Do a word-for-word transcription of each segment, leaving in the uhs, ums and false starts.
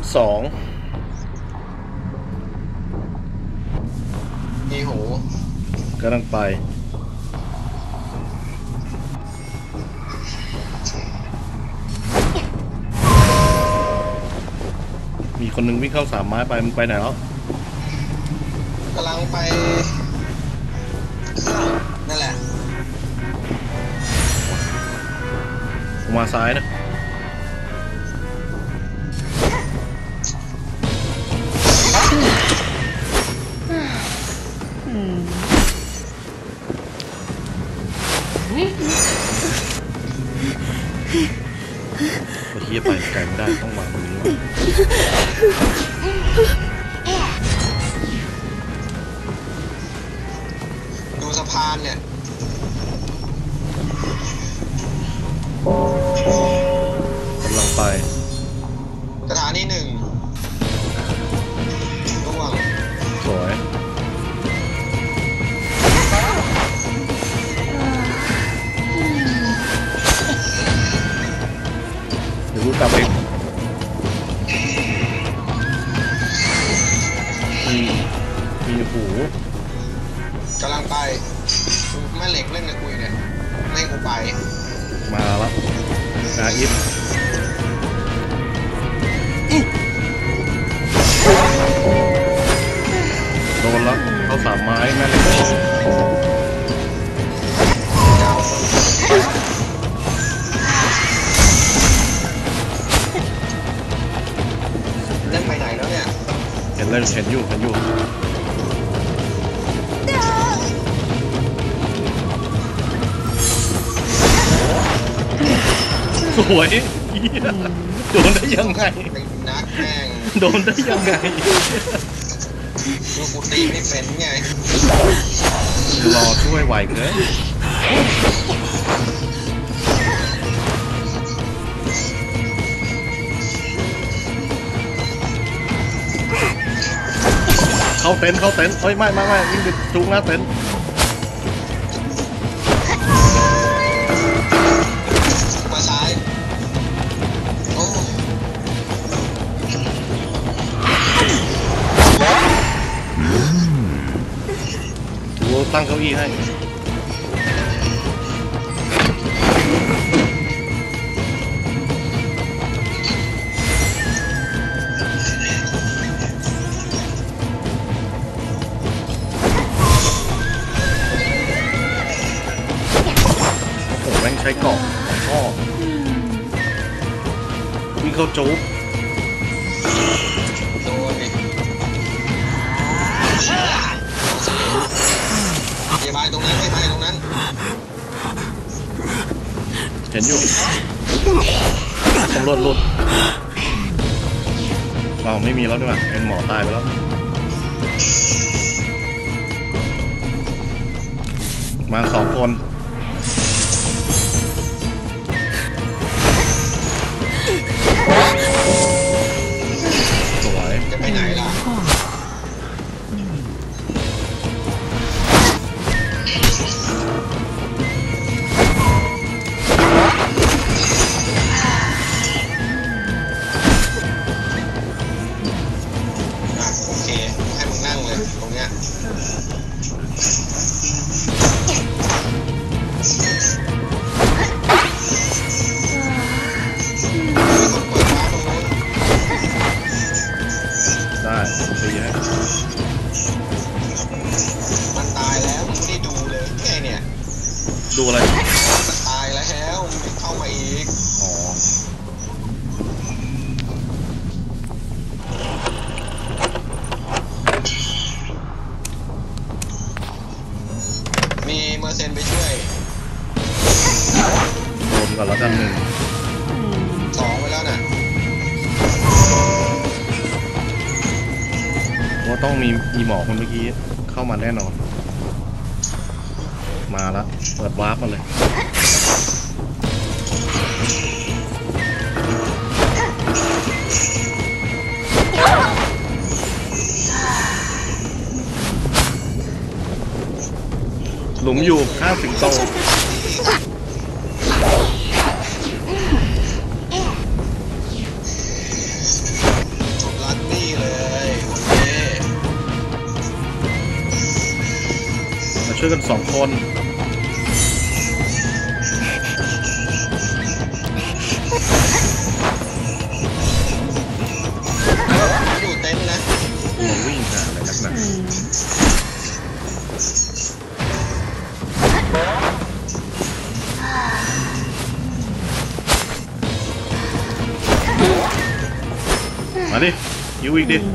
สองมีหูกำลังไปมีคนนึงวิ่งเข้าสามไม้ไปมึงไปไหนแล้วกำลังไปนั่นแหละมาซ้ายนะเฮียไปไกลไม่ได้ต้องวางตรงนี้ดูสะพานเนี่ยกำลังไปสถานีหนึ่งร่วงสวยเดี๋ยวกูกลับเองมีมีหูกำลังไปแม่เหล็กเล่นกับกูเนี่ยไม่กูไปมาแล้วนาอิฟโดนแล้วเข้าสามไม้แม่เหล็กเล่นไปไหนแล้วเนี่ยเห็นเลยเห็นอยู่เห็นอยู่สวยโดนได้ยังไงนักแม่งโดนได้ยังไงดูกูตีไม่เป็นไงรอช่วยไหวเกินเข้าเต็นท์เข้าเต็นท์เฮ้ยไม่ไม่ไม่วิ่งไปจุกหน้าเต็นท์มาซ้ายโอ้กูตั้งเก้าอี้ให้ใช้เกาะพ่อวิ่งเข้าโจ๊กโดนดิพยาบาลตรงนั้นพยาบาลตรงนั้นเห็นอยู่ตำรวจหลุดเราไม่มีแล้วด้วยว่ะเป็นหมอตายไปแล้วมาสองคนสวยจะไปไหนล่ะโอเคให้มึงนั่งเลยตรงเนี้ยได้ตีให้มันตายแล้วมึงไม่ได้ดูเลยไงเนี่ยดูอะไรมันตายแล้วมึงเข้ามาอีกอ๋อมีเมอร์เซนไปช่วยโดนก่อนแล้วกันหนึ่งสองไปแล้วน่ะว่าต้องมีมีหมอคนเมื่อกี้เข้ามาแน่นอนมาแล้วเปิดวาร์ปมาเลยหลุมอยู่ข้างสิงโตโช่วยกันสองคนดูเต็มนะมาวิ่งหาอะไรนักหนามาดิยิวอีกดิ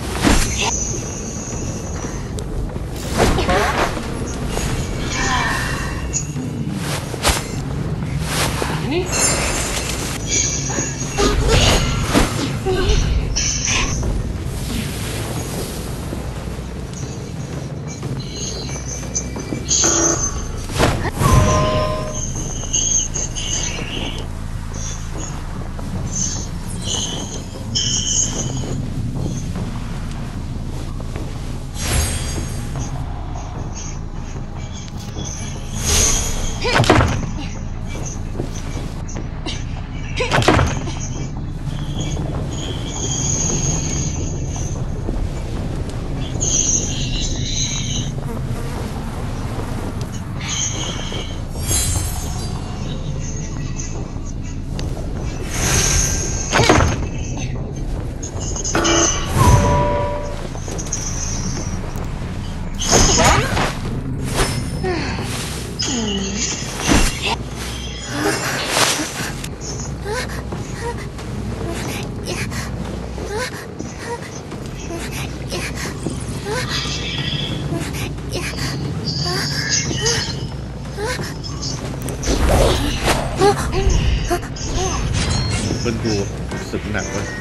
เป็นกูสึกหนักเลย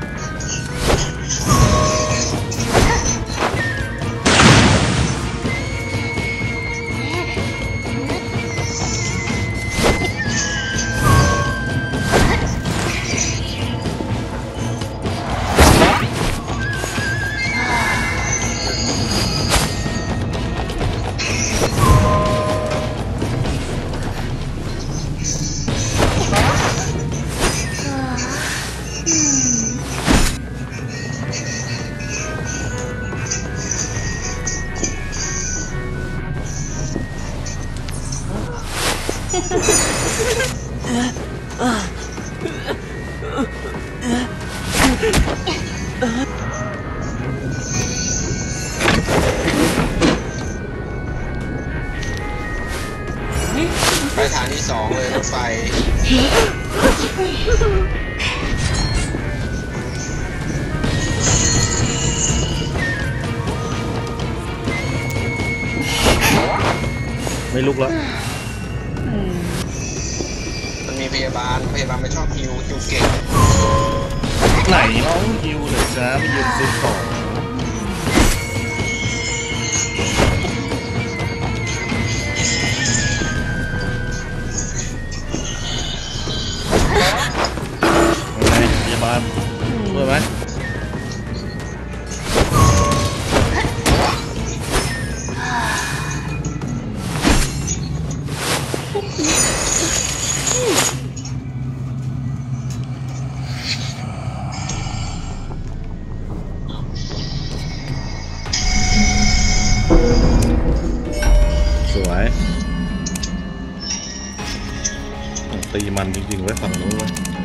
ไปทางที่สองเลยรถไฟไม่ลุกแล้วมันมีพยาบาลพยาบาลไม่ชอบฮิวฮิวเก่งไหนน้องฮิวเลยจ้าไปยืนซื้อของพยาบาลช่วยไหมสวยตีมันจริงๆไว้ฝั่งนู้นเลย